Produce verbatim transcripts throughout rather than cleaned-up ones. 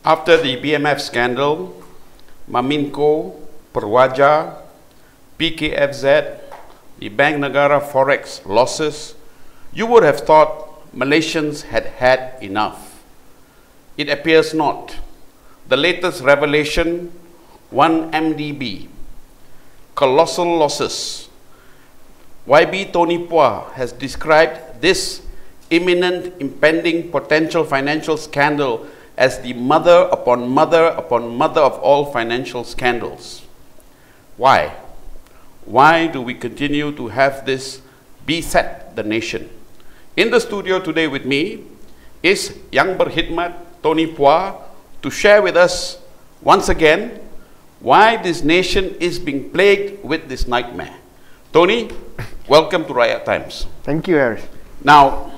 After the B M F scandal, Maminco, Perwaja, P K F Z, the Bank Negara Forex losses, you would have thought Malaysians had had enough. It appears not. The latest revelation, one M D B, colossal losses. Y B Tony Pua has described this imminent, impending potential financial scandal as the mother upon mother upon mother of all financial scandals. Why? Why do we continue to have this beset the nation? In the studio today with me is Yang Berkhidmat Tony Pua to share with us once again why this nation is being plagued with this nightmare. Tony, welcome to Rakyat Times. Thank you, Harris. Now,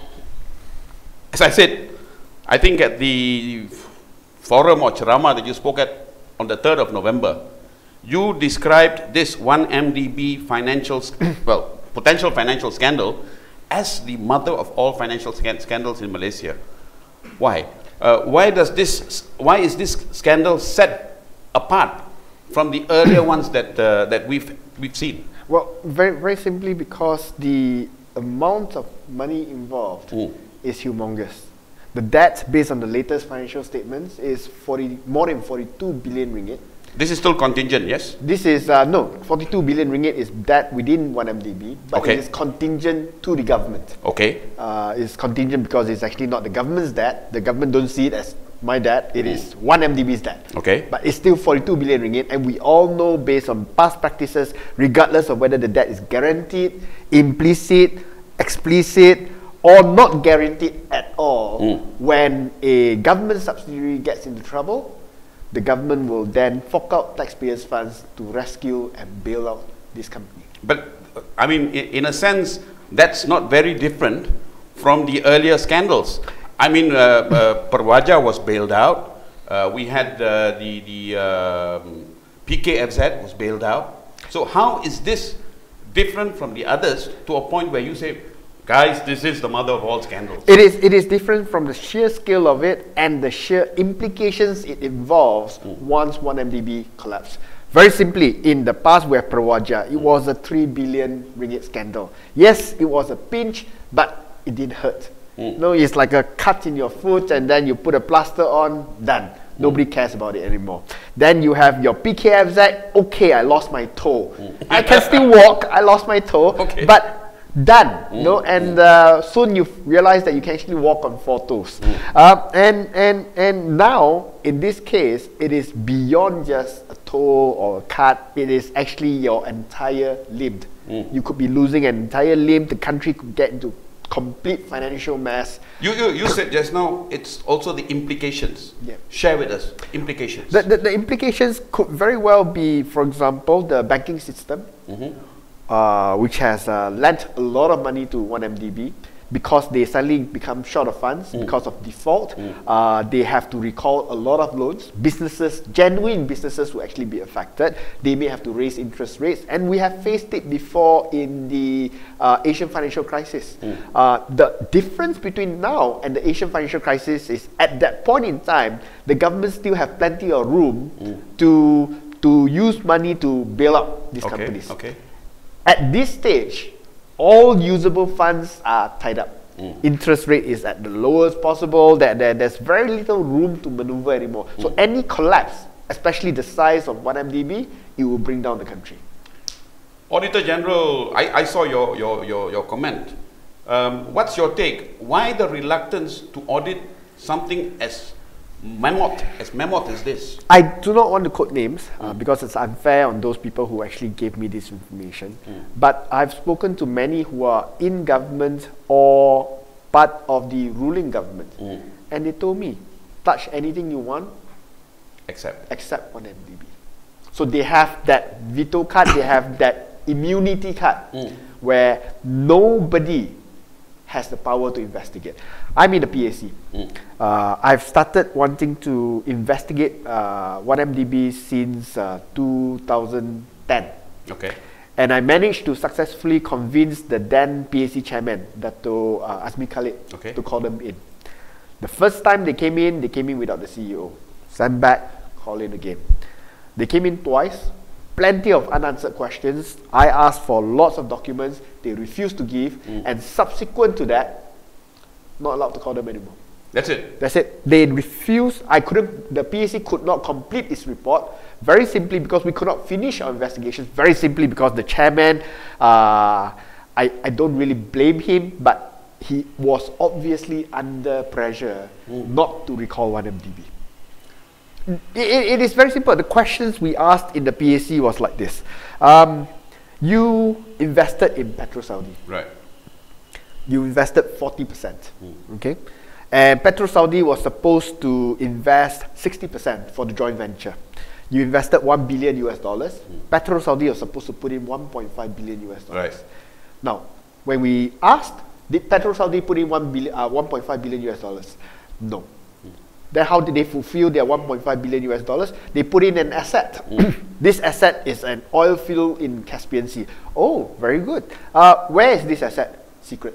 as I said, I think at the forum or ceramah that you spoke at on the third of November, you described this one M D B financial, well, potential financial scandal as the mother of all financial sc scandals in Malaysia. Why? Uh, why does this? Why is this scandal set apart from the earlier ones that uh, that we've we've seen? Well, very very simply because the amount of money involved mm. is humongous. The debt, based on the latest financial statements, is forty more than forty-two billion ringgit. This is still contingent, yes? This is uh, no forty-two billion ringgit is debt within one M D B, but okay. it is contingent to the government. Okay. Uh, it's contingent because it's actually not the government's debt. The government don't see it as my debt. It mm. is one M D B's debt. Okay. But it's still forty-two billion ringgit, and we all know, based on past practices, regardless of whether the debt is guaranteed, implicit, explicit, or not guaranteed at all, mm. when a government subsidiary gets into trouble, the government will then fork out taxpayers' funds to rescue and bail out this company. But, I mean, in a sense, that's not very different from the earlier scandals. I mean, uh, uh, Perwaja was bailed out. Uh, we had uh, the, the uh, P K F Z was bailed out. So how is this different from the others to a point where you say, guys, this is the mother of all scandals? It is, it is different from the sheer scale of it and the sheer implications it involves mm. once one M D B collapsed. Very simply, in the past where Perwaja, it mm. was a three billion ringgit scandal. Yes, it was a pinch, but it didn't hurt. Mm. No, it's like a cut in your foot and then you put a plaster on, done. Nobody mm. cares about it anymore. Then you have your P K F Z, okay, I lost my toe. Mm. I can still walk, I lost my toe, okay. but done, mm. no, and uh, soon you realize that you can actually walk on four toes. Mm. Uh, and and and now in this case, it is beyond just a toe or a cut. It is actually your entire limb. Mm. You could be losing an entire limb. The country could get into complete financial mess. You you, you said just now it's also the implications. Yeah. Share with us implications. The, the, the implications could very well be, for example, the banking system. Mm-hmm. Uh, which has uh, lent a lot of money to one M D B because they suddenly become short of funds mm. because of default. Mm. Uh, they have to recall a lot of loans. Businesses, genuine businesses will actually be affected. They may have to raise interest rates, and we have faced it before in the uh, Asian financial crisis. Mm. Uh, the difference between now and the Asian financial crisis is at that point in time, the government still have plenty of room mm. to, to use money to bail out these okay. companies. Okay. At this stage, all usable funds are tied up. Mm. Interest rate is at the lowest possible. That there, there's very little room to maneuver anymore. Mm. So any collapse, especially the size of one M D B, it will bring down the country. Auditor General, I, I saw your, your, your, your comment. Um, what's your take? Why the reluctance to audit something as mammoth, as mammoth as this? I do not want to quote names uh, mm. because it's unfair on those people who actually gave me this information. Mm. But I've spoken to many who are in government or part of the ruling government, mm. and they told me, touch anything you want, except except one M D B. So they have that veto card, they have that immunity card, mm. where nobody has the power to investigate. I'm in the P A C. Mm. Uh, I've started wanting to investigate uh, one M D B since uh, two thousand ten. Okay. And I managed to successfully convince the then P A C chairman, Dato uh, Azmi Khalid, okay. to call them in. The first time they came in, they came in without the C E O. send back, call in again. They came in twice, plenty of unanswered questions. I asked for lots of documents, they refused to give, mm. and subsequent to that, not allowed to call them anymore. That's it? That's it. They refused. I couldn't, the P A C could not complete its report, very simply because we could not finish our investigations, very simply because the chairman, uh, I, I don't really blame him, but he was obviously under pressure mm. not to recall one M D B. It, it, it is very simple. The questions we asked in the P A C was like this. Um, you invested in Petro Saudi. Right. You invested forty percent. Mm. Okay. And Petro Saudi was supposed to invest sixty percent for the joint venture. You invested one billion U S dollars. Mm. Petro Saudi was supposed to put in one point five billion U S dollars. Right. Now, when we asked, did Petro Saudi put in one billion, uh, one point five billion U S dollars? No. Mm. Then how did they fulfill their one point five billion U S dollars? They put in an asset. Mm. This asset is an oil field in Caspian Sea. Oh, very good. Uh, where is this asset? Secret.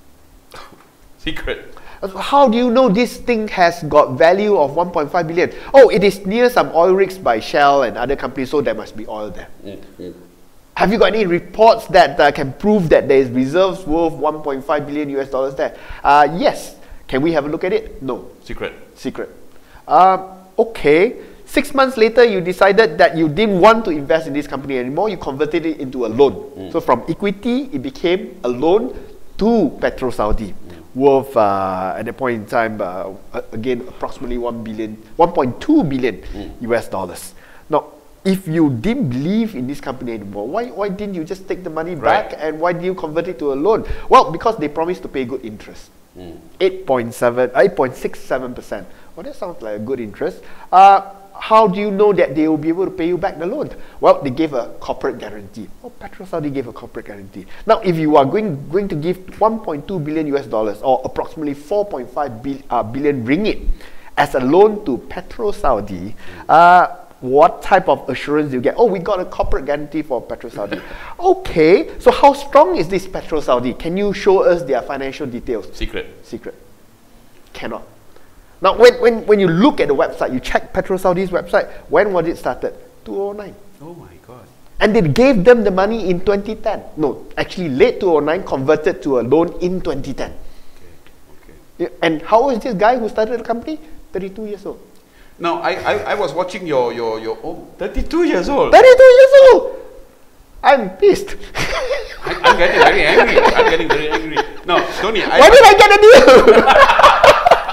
Secret. How do you know this thing has got value of one point five billion? Oh, it is near some oil rigs by Shell and other companies, so there must be oil there. Mm, mm. Have you got any reports that uh, can prove that there is reserves worth one point five billion U S dollars there? Uh, yes. Can we have a look at it? No. Secret. Secret. Uh, okay. Six months later, you decided that you didn't want to invest in this company anymore. You converted it into a loan. Mm. So from equity, it became a loan to Petro Saudi. Worth uh, at that point in time, uh, again, approximately one billion, one point two billion mm. U S dollars. Now, if you didn't believe in this company anymore, why, why didn't you just take the money right. back, and why did you convert it to a loan? Well, because they promised to pay good interest. Mm. eight point seven, eight point six seven percent. Well, that sounds like a good interest. Uh, how do you know that they will be able to pay you back the loan? Well, they gave a corporate guarantee. Oh, Petro Saudi gave a corporate guarantee. Now, if you are going going to give one point two billion U S dollars, or approximately four point five bil, uh, billion ringgit as a loan to Petro Saudi, uh, what type of assurance do you get? Oh, we got a corporate guarantee for Petro Saudi. Okay, so how strong is this Petro Saudi? Can you show us their financial details? Secret. Secret. Cannot. Now, when, when, when you look at the website, you check Petro Saudi's website, when was it started? two thousand nine. Oh my God. And they gave them the money in twenty ten. No, actually late two thousand nine, converted to a loan in twenty ten. Okay. Okay. And how old is this guy who started the company? thirty-two years old. Now, I, I, I was watching your, your, your oh, thirty-two years old. thirty-two years old! I'm pissed. I, I'm getting very angry. I'm getting very angry. No, Tony, I... Why did I get a deal?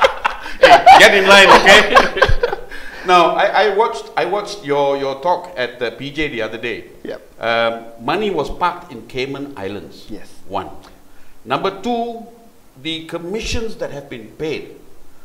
Hey, get in line, okay? Now, I, I watched I watched your, your talk at the P J the other day. Yep. Um, money was parked in Cayman Islands. Yes. One. Number two, the commissions that have been paid.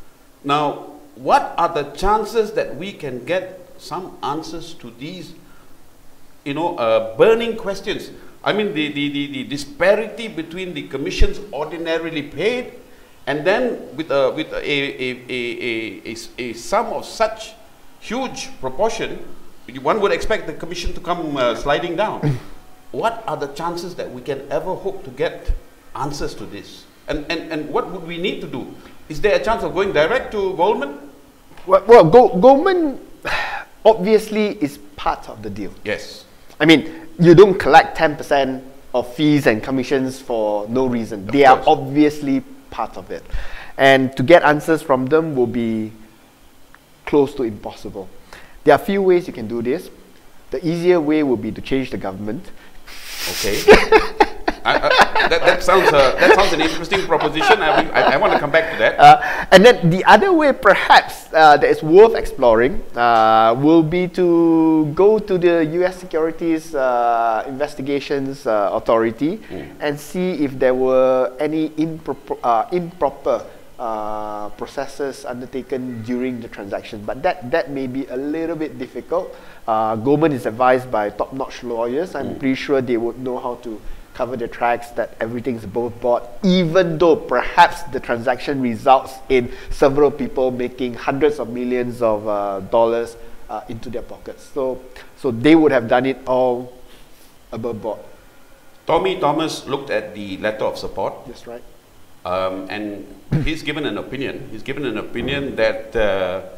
Now, what are the chances that we can get some answers to these, you know, uh, burning questions? I mean, the, the, the, the disparity between the commissions ordinarily paid, and then with a, with a, a, a, a, a, a sum of such huge proportion, one would expect the commission to come uh, sliding down. What are the chances that we can ever hope to get answers to this? And, and, and what would we need to do? Is there a chance of going direct to Goldman? Well, well Go Goldman obviously is part of the deal. Yes. I mean, you don't collect ten percent of fees and commissions for no reason. Of they course. Are obviously part of it. And to get answers from them will be close to impossible. There are a few ways you can do this. The easier way will be to change the government. Okay. I, I, that, that sounds uh, that sounds an interesting proposition. I, I, I want to come back to that. Uh, and then the other way, perhaps, uh, that is worth exploring uh, will be to go to the U S Securities uh, Investigations uh, Authority mm. and see if there were any improper, uh, improper uh, processes undertaken during the transaction. But that that may be a little bit difficult. Uh, Goldman is advised by top-notch lawyers. I'm mm. pretty sure they would know how to cover the tracks that everything's both bought, even though perhaps the transaction results in several people making hundreds of millions of uh, dollars uh, into their pockets. So, so they would have done it all above board. Tommy Thomas looked at the letter of support. That's right. Um, and he's given an opinion. He's given an opinion that uh,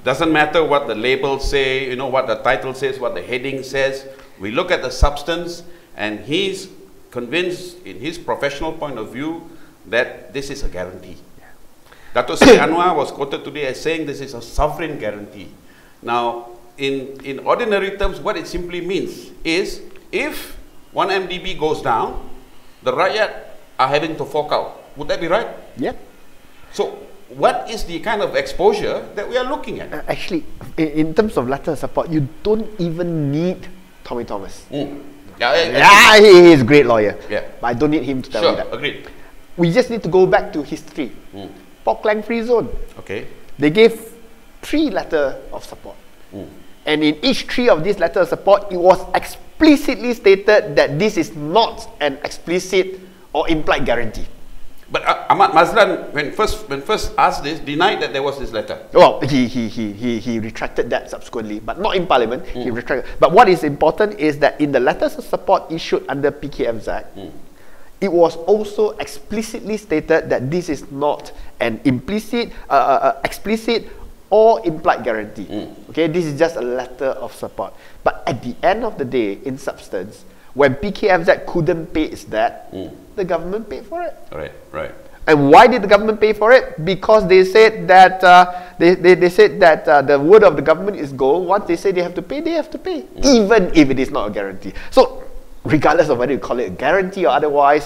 Doesn't matter what the labels say, you know, what the title says, what the heading says. We look at the substance, and he's convinced, in his professional point of view, that this is a guarantee. Yeah. Dato Sri Anwar was quoted today as saying this is a sovereign guarantee. Now, in, in ordinary terms, what it simply means is, if one M D B goes down, the rakyat are having to fork out. Would that be right? Yeah. So, what is the kind of exposure that we are looking at? Uh, actually, in, in terms of letter of support, you don't even need Tommy Thomas. Mm. Yeah, I, I, yeah, he is a great lawyer. Yeah. But I don't need him to tell sure, me that. Agreed. We just need to go back to history. Mm. Pork Lang Free Zone. Okay. They gave three letters of support. Mm. And in each three of these letters of support, it was explicitly stated that this is not an explicit or implied guarantee. But uh, Ahmad Mazlan, when first when first asked this, denied that there was this letter. Well, he he he he, he retracted that subsequently, but not in Parliament. Mm. He retracted. But what is important is that in the letters of support issued under P K F Z, mm. it was also explicitly stated that this is not an implicit, uh, uh, explicit, or implied guarantee. Mm. Okay, this is just a letter of support. But at the end of the day, in substance, when P K F Z couldn't pay its debt, mm. the government paid for it. Right, right. And why did the government pay for it? Because they said that uh, they, they, they said that uh, the word of the government is gold. Once they say they have to pay, they have to pay, mm. even if it is not a guarantee. So, regardless of whether you call it a guarantee or otherwise,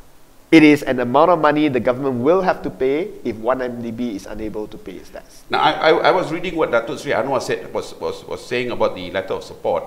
it is an amount of money the government will have to pay if one M D B is unable to pay its debts. Now, I, I, I was reading what Dato Sri Anwar said was, was was saying about the letter of support.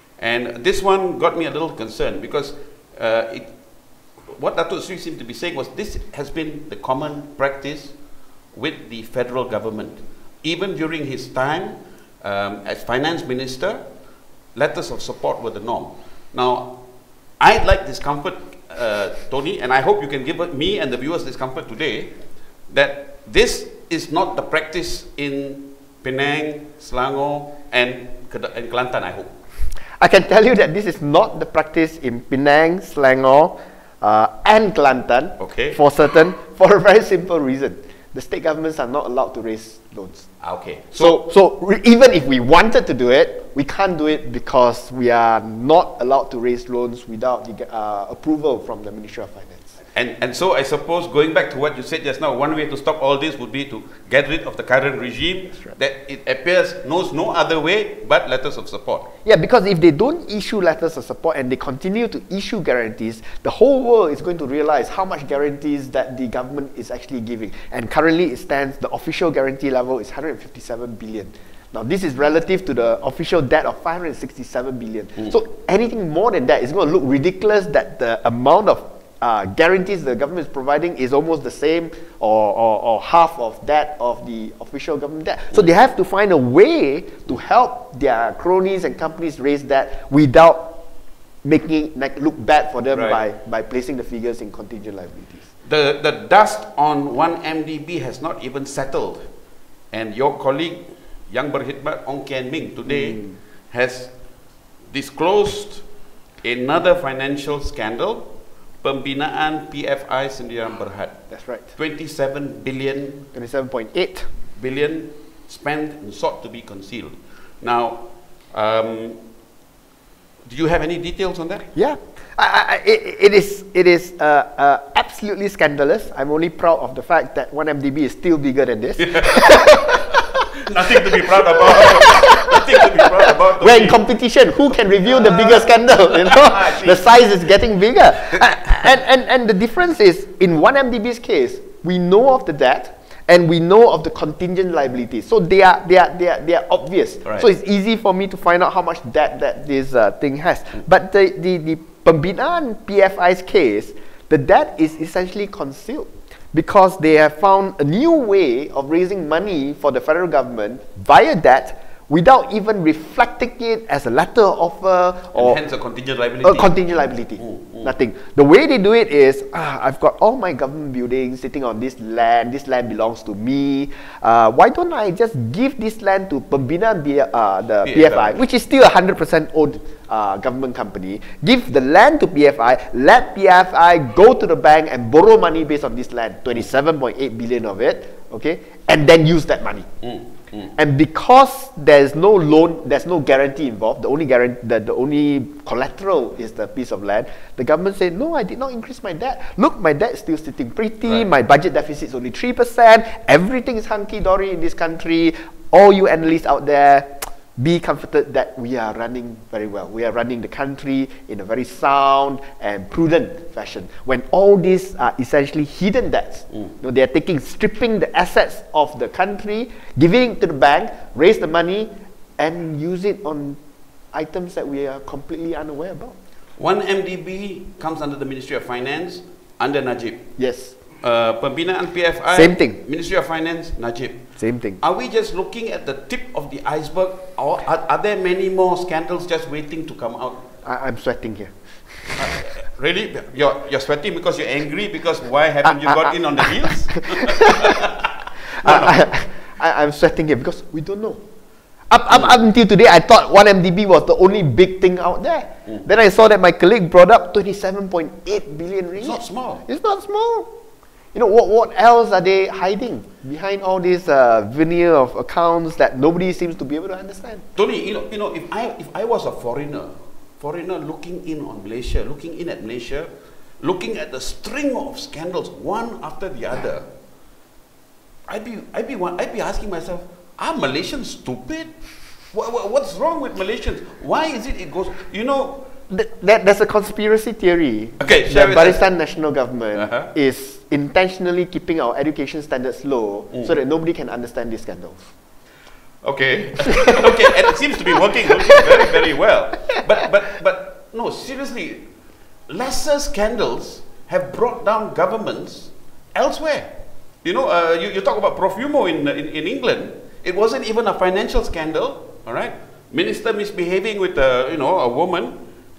And this one got me a little concerned because uh, it, what Dato Sri seemed to be saying was this has been the common practice with the federal government. Even during his time um, as finance minister, letters of support were the norm. Now, I'd like this comfort, uh, Tony, and I hope you can give me and the viewers this comfort today, that this is not the practice in Penang, Selangor, and, and Kelantan, I hope. I can tell you that this is not the practice in Penang, Selangor, uh, and Kelantan, okay. for certain, for a very simple reason. The state governments are not allowed to raise loans. Okay. So, so, so even if we wanted to do it, we can't do it because we are not allowed to raise loans without the uh, approval from the Ministry of Finance. And, and so I suppose, going back to what you said just now, one way to stop all this would be to get rid of the current regime right. that it appears knows no other way but letters of support. Yeah, because if they don't issue letters of support and they continue to issue guarantees, the whole world is going to realize how much guarantees that the government is actually giving. And currently it stands, the official guarantee level is one hundred fifty-seven billion. Now this is relative to the official debt of five hundred sixty-seven billion. Mm. So anything more than that is going to look ridiculous that the amount of Uh, guarantees the government is providing is almost the same or, or, or half of that of the official government debt. So they have to find a way to help their cronies and companies raise that without making it look bad for them right. by, by placing the figures in contingent liabilities. The, the dust on one M D B has not even settled. And your colleague, Yang Berkhidmat Ong Kian Ming, today mm. has disclosed another financial scandal. Pembinaan P F I Sendirian Berhad. That's right. twenty-seven billion. twenty-seven point eight billion spent and sought to be concealed. Now, um, do you have any details on that? Yeah, I, I, it, it is. It is uh, uh, absolutely scandalous. I'm only proud of the fact that one M D B is still bigger than this. Nothing to be proud about. Nothing to be proud about. We're in competition. Who can reveal the bigger scandal? You know, the size is getting bigger. and, and and the difference is, in one M D B's case, we know of the debt and we know of the contingent liabilities. So they are they are they are they are obvious. Right. So it's easy for me to find out how much debt that this uh, thing has. But the the the Pembinaan P F I's case, the debt is essentially concealed, because they have found a new way of raising money for the federal government via debt without even reflecting it as a letter of offer or and hence a contingent liability. A contingent liability. Mm, mm. Nothing. The way they do it is, ah, I've got all my government buildings sitting on this land. This land belongs to me. Uh, why don't I just give this land to Pembinaan uh, the P F I, which is still a hundred percent owned uh, government company? Give the land to P F I. Let P F I go to the bank and borrow money based on this land, twenty-seven point eight billion of it. Okay, and then use that money. Mm. Mm. And because there's no loan, there's no guarantee involved, the only guarantee, the, the only collateral is the piece of land, the government said, no, I did not increase my debt. Look, my debt is still sitting pretty, right. My budget deficit is only three percent, everything is hunky-dory in this country. All you analysts out there, be comforted that we are running very well. We are running the country in a very sound and prudent fashion. When all these are essentially hidden debts, mm. you know, they are taking, stripping the assets of the country, giving it to the bank, raise the money, and use it on items that we are completely unaware about. One M D B comes under the Ministry of Finance, under Najib. Yes. Uh, Pembinaan P F I, same thing. Ministry of Finance, Najib. Same thing. Are we just looking at the tip of the iceberg, or are, are there many more scandals just waiting to come out? I, I'm sweating here. Uh, really? You're, you're sweating because you're angry because why haven't you got in on the deals? no, no. I, I, I'm sweating here because we don't know. Up, up, up until today, I thought one M D B was the only big thing out there. Mm. Then I saw that my colleague brought up twenty-seven point eight billion ringgit. It's not small. It's not small. You know, what, what else are they hiding behind all this uh, veneer of accounts that nobody seems to be able to understand? Tony, you know, you know, if I if I was a foreigner, foreigner looking in on Malaysia, looking in at Malaysia, looking at the string of scandals one after the other, I'd be I'd be I'd be asking myself, are Malaysians stupid? What, what, what's wrong with Malaysians? Why is it it goes? You know, Th that there's a conspiracy theory. Okay, the Barisan National Government uh-huh. is intentionally keeping our education standards low mm. so that nobody can understand these scandals. Okay, okay, and it seems to be working, working very, very well. But, but, but no, seriously, lesser scandals have brought down governments elsewhere. You know, uh, you, you talk about Profumo in, in in England. It wasn't even a financial scandal. All right, minister misbehaving with a you know a woman.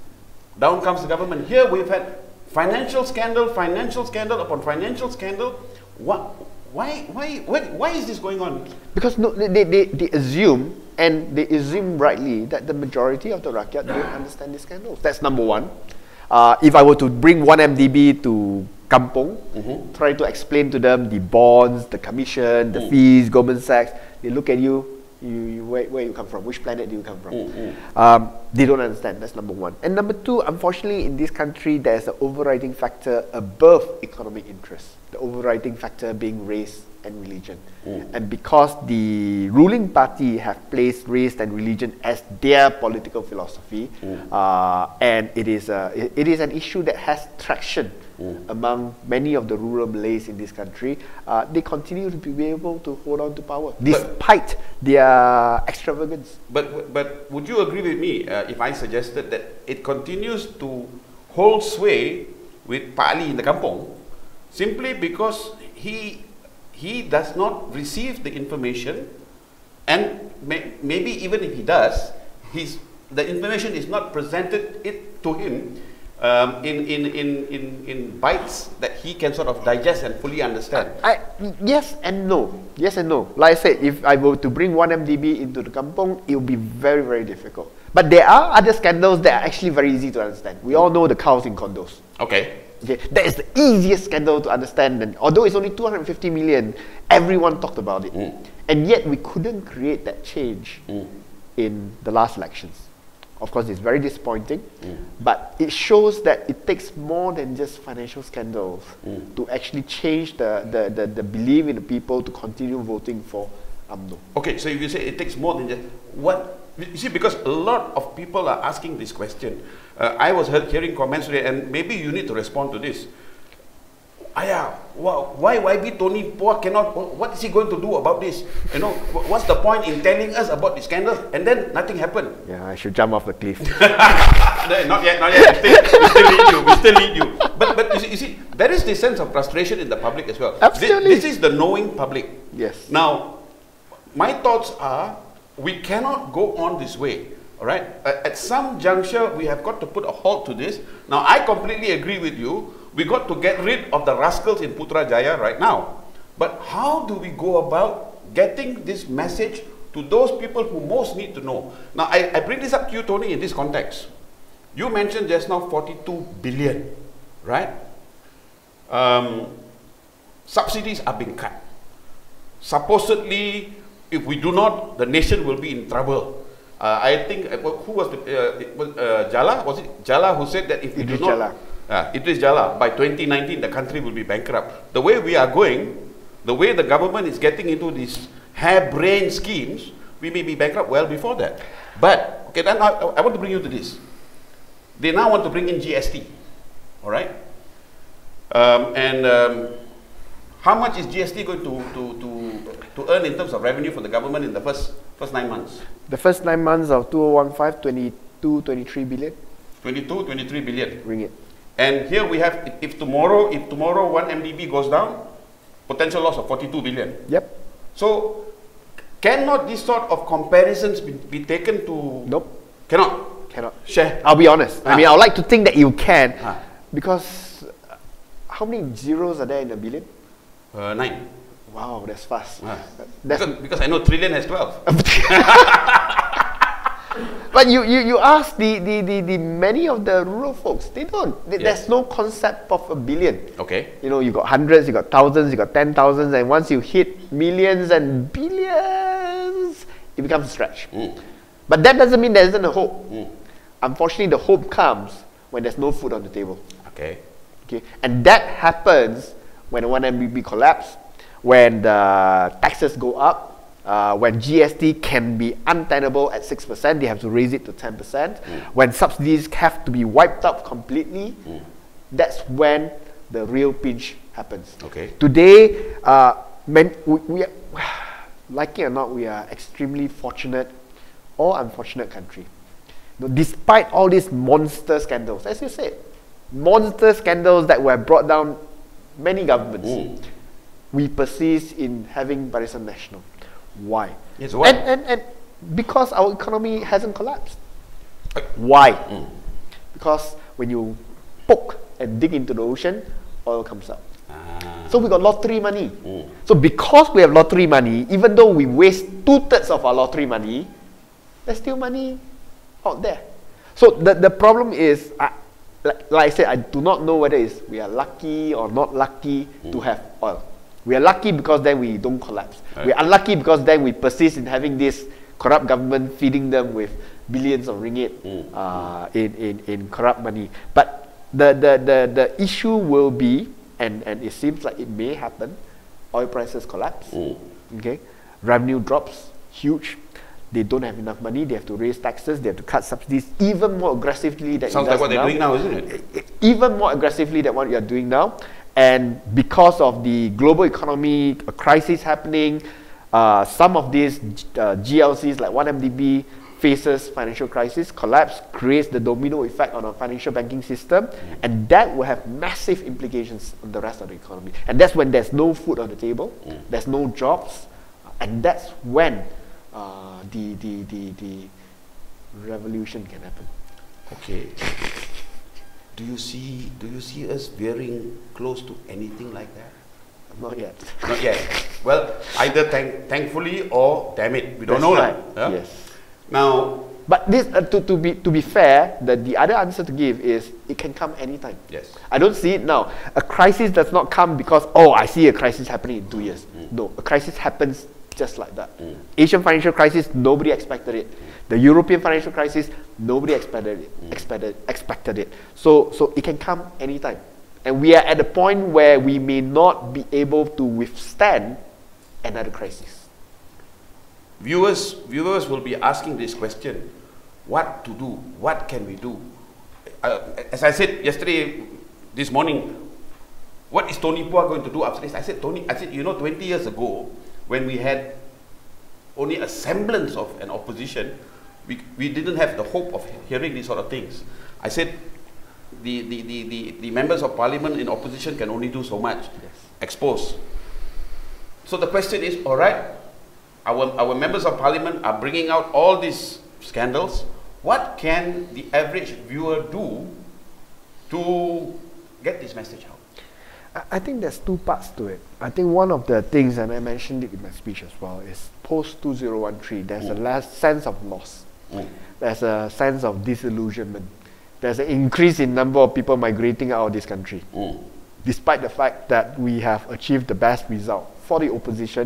Down comes the government. Here we've had financial scandal, financial scandal upon financial scandal. What, why, why, why, why is this going on? Because no, they, they, they assume, and they assume rightly, that the majority of the rakyat don't understand these scandals. That's number one. Uh, if I were to bring one M D B to Kampong, mm-hmm. try to explain to them the bonds, the commission, the mm. fees, Goldman Sachs, they look at you, You, you, where, where you come from, which planet do you come from? Mm, mm. Um, they don't understand, that's number one. And number two, unfortunately in this country, there's an overriding factor above economic interest. The overriding factor being race and religion. Mm. And because the ruling party have placed race and religion as their political philosophy, mm. uh, and it is, a, it, it is an issue that has traction Mm. among many of the rural Malays in this country, uh, they continue to be able to hold on to power despite but, their extravagance. But but would you agree with me uh, if I suggested that it continues to hold sway with Pak Ali in the kampong simply because he he does not receive the information, and may, maybe even if he does, he's, the information is not presented it to him Um, in, in, in, in, in bites that he can sort of digest and fully understand? I, I, yes and no. Yes and no. Like I said, if I were to bring one M D B into the kampong, it would be very, very difficult. But there are other scandals that are actually very easy to understand. We all know the cows in condos. Okay. Okay, that is the easiest scandal to understand. And although it's only two hundred fifty million, everyone talked about it. Mm. And yet we couldn't create that change mm. in the last elections. Of course, it's very disappointing, mm. but it shows that it takes more than just financial scandals mm. to actually change the, the, the, the belief in the people to continue voting for U M N O. Okay, so if you say it takes more than just, what, you see, because a lot of people are asking this question. Uh, I was heard, hearing comments today, and maybe you need to respond to this. Ayah, why Y B Tony Poa cannot, what is he going to do about this? You know, what's the point in telling us about the scandal and then nothing happened? Yeah, I should jump off the cliff. Not yet, not yet. We still, we still need you, we still need you. But, but you, see, you see, there is this sense of frustration in the public as well. Absolutely. This, this is the knowing public. Yes. Now, my thoughts are, we cannot go on this way. All right? At some juncture, we have got to put a halt to this. Now, I completely agree with you. We got to get rid of the rascals in Putrajaya right now. But how do we go about getting this message to those people who most need to know? Now, I, I bring this up to you, Tony, in this context. You mentioned just now forty-two billion, right? Um, subsidies are being cut. Supposedly, if we do not, the nation will be in trouble. Uh, I think, uh, who was the, uh, it was, uh, Jala? Was it Jala who said that if we Idris do not, Jala. Uh, Idris Jala, by twenty nineteen the country will be bankrupt. The way we are going, the way the government is getting into these harebrained schemes, we may be bankrupt well before that. But, okay, then I, I want to bring you to this. They now want to bring in G S T, all right? Um, and um, how much is G S T going to, to, to, to earn in terms of revenue for the government in the first, first nine months? The first nine months of two thousand fifteen, twenty-two, twenty-three billion twenty-two, twenty-three billion. ringgit. And here we have, if, if tomorrow, if tomorrow one M D B goes down, potential loss of forty-two billion. Yep. So, cannot this sort of comparisons be, be taken to? Nope. Cannot. Cannot. Share. I'll be honest. I Ah. mean, I would like to think that you can, Ah. because uh, how many zeros are there in a billion? Uh, nine. Wow, that's fast. Ah. That's Because, because I know trillion has twelve. But you, you, you ask the, the, the, the many of the rural folks, they don't. They, Yeah. There's no concept of a billion. Okay. You know, you got hundreds, you got thousands, you got ten thousands, and once you hit millions and billions, it becomes a stretch. Mm. But that doesn't mean there isn't a hope. Mm. Unfortunately, the hope comes when there's no food on the table. Okay. Okay, and that happens when one M D B collapse, when the taxes go up, uh, when G S T can be untenable at six percent, they have to raise it to ten percent. Mm. When subsidies have to be wiped out completely, Mm. that's when the real pinch happens. Okay. Today, uh, man, we, we are, like it or not, we are extremely fortunate or unfortunate country. You know, despite all these monster scandals, as you said, monster scandals that were brought down many governments, Mm. we persist in having Barisan Nasional. Why? Yes, why? And, and, and because our economy hasn't collapsed. Why? Mm. Because when you poke and dig into the ocean, oil comes up. Ah. So we got lottery money. Mm. So because we have lottery money, even though we waste two-thirds of our lottery money, there's still money out there. So the, the problem is, I, like, like I said, I do not know whether it's we are lucky or not lucky Mm. to have oil. We are lucky because then we don't collapse. Right. We are unlucky because then we persist in having this corrupt government feeding them with billions of ringgit Mm. uh, in, in, in corrupt money. But the, the, the, the issue will be, and, and it seems like it may happen, oil prices collapse, Mm. okay? Revenue drops, huge. They don't have enough money, they have to raise taxes, they have to cut subsidies even more aggressively than Sounds it like does what they're now. doing now, isn't it? Even more aggressively than what you're doing now. And because of the global economy, a crisis happening, uh, some of these uh, G L Cs like one M D B faces financial crisis, collapse, creates the domino effect on our financial banking system, mm. and that will have massive implications on the rest of the economy. And that's when there's no food on the table, mm. there's no jobs, and that's when uh, the, the, the, the revolution can happen. Okay. Do you see? Do you see us veering close to anything like that? Not yet. Not yet. Well, either thank, thankfully or damn it, we don't That's know right. that. Yeah? Yes. Now, but this, uh, to, to be to be fair, the, the other answer to give is it can come anytime. yes. I don't see it now. A crisis does not come because, oh, I see a crisis happening in two years. Mm. No, a crisis happens just like that. Mm. Asian financial crisis, nobody expected it. The European financial crisis, nobody expected it. Mm. Expected expected it. So so it can come anytime, and we are at a point where we may not be able to withstand another crisis. Viewers, viewers will be asking this question: what to do? What can we do? Uh, as I said yesterday, this morning, what is Tony Pua going to do after this? I said, Tony, I said, you know, twenty years ago, when we had only a semblance of an opposition, we, we didn't have the hope of hearing these sort of things. I said, the, the, the, the, the members of parliament in opposition can only do so much. Yes. Expose. So the question is, all right, our, our members of parliament are bringing out all these scandals. What can the average viewer do to get this message out? I think there's two parts to it. I think one of the things, and I mentioned it in my speech as well, is post two thousand thirteen, there's Mm. a last sense of loss. Mm. There's a sense of disillusionment. There's an increase in number of people migrating out of this country, Mm. despite the fact that we have achieved the best result for the opposition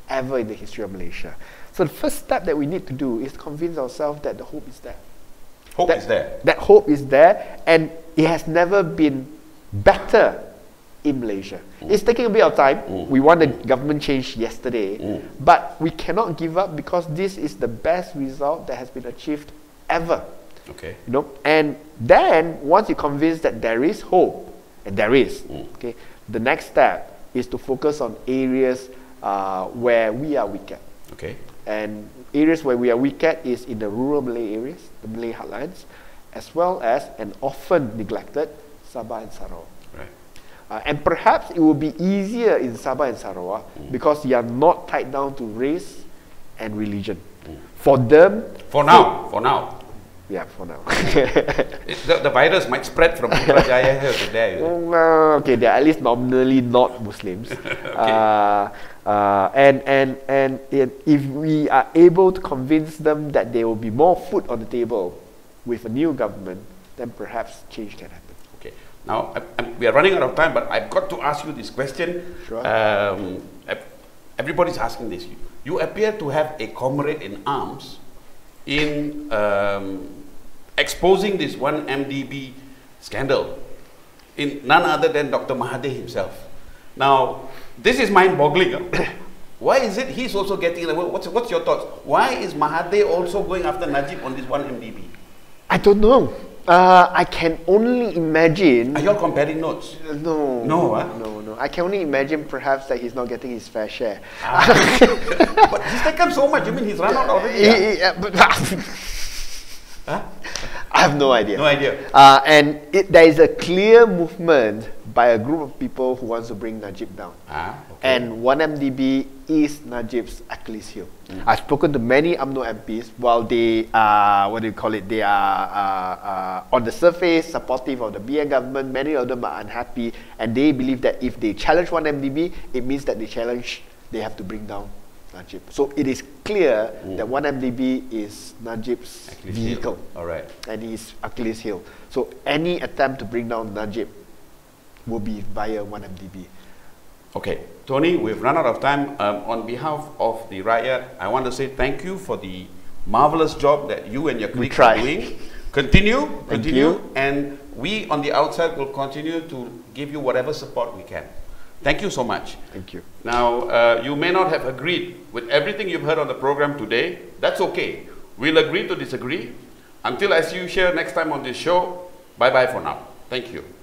ever in the history of Malaysia. So the first step that we need to do is convince ourselves that the hope is there. Hope that, is there. That hope is there, and it has never been better in Malaysia. Mm. It's taking a bit of time. Mm. We want the government change yesterday, mm. but we cannot give up because this is the best result that has been achieved ever. Okay. You know, and then once you're convinced that there is hope, and there is, mm. okay, the next step is to focus on areas uh, where we are weaker. Okay. And areas where we are weaker is in the rural Malay areas, the Malay heartlands, as well as an often neglected Sabah and Sarawak. Right. Uh, and perhaps it will be easier in Sabah and Sarawak mm. because you are not tied down to race and religion. Mm. For them, for now, for now. Yeah, for now. it, the, the virus might spread from Putrajaya here to there. Uh, okay, they're at least nominally not Muslims. okay. uh, uh, and, and, and and if we are able to convince them that there will be more food on the table with a new government, then perhaps change can happen. Okay. Now, I, I, we are running out of time, but I've got to ask you this question. Sure. Um, everybody's asking this. You, you appear to have a comrade in arms in um, exposing this one M D B scandal in none other than Doctor Mahathir himself. Now, this is mind-boggling. Why is it he's also getting, what's, what's your thoughts? Why is Mahathir also going after Najib on this one M D B? I don't know. Uh, I can only imagine. Are you all comparing notes? No. No, huh? No, no. I can only imagine perhaps that he's not getting his fair share. Ah. But he's taken so much. You mean he's run out already? Yeah, yeah, but huh? I have no idea. No idea. Uh, and it, there is a clear movement by a group of people who wants to bring Najib down. Ah, okay. And one M D B is Najib's Achilles heel. Mm. I've spoken to many U M N O M Ps. While they are, what do you call it, they are uh, uh, on the surface supportive of the B N government, many of them are unhappy, and they believe that if they challenge one M D B, it means that they challenge, they have to bring down Najib. So it is clear mm. that one M D B is Najib's Achilles vehicle. Heel. All right. And he's Achilles heel. So any attempt to bring down Najib will be via one M D B. Okay, Tony, we've run out of time. Um, on behalf of the Rakyat, I want to say thank you for the marvelous job that you and your colleagues are doing. Continue, continue, you. and we on the outside will continue to give you whatever support we can. Thank you so much. Thank you. Now, uh, you may not have agreed with everything you've heard on the program today. That's okay. We'll agree to disagree. Until I see you here next time on this show, bye-bye for now. Thank you.